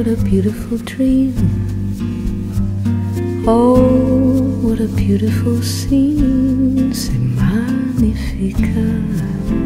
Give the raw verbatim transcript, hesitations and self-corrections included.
what a beautiful dream. Oh, what a beautiful scene. C'est magnifique.